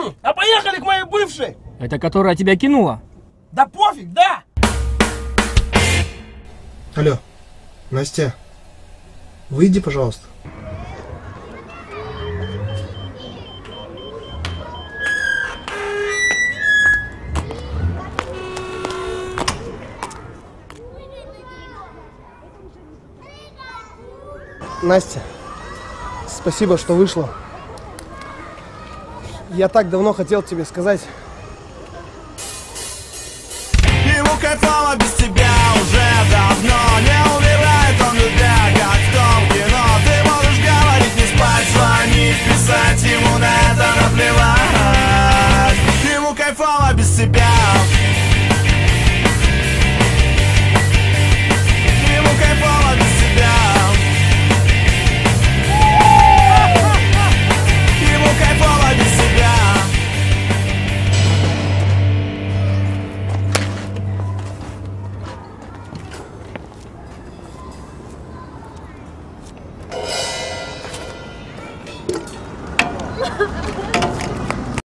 А поехали к моей бывшей! Это которая тебя кинула? Да пофиг, да! Алло, Настя, выйди, пожалуйста. Настя, спасибо, что вышла. Я так давно хотел тебе сказать. Ему кайфово без тебя уже давно. Не умирает он в любви, как в том кино. Ты можешь говорить, не спать, звонить, писать, ему на это наплевать. Ему кайфово без тебя. Ему кайфово без тебя. Ему кайфово без тебя. Ha ha ha!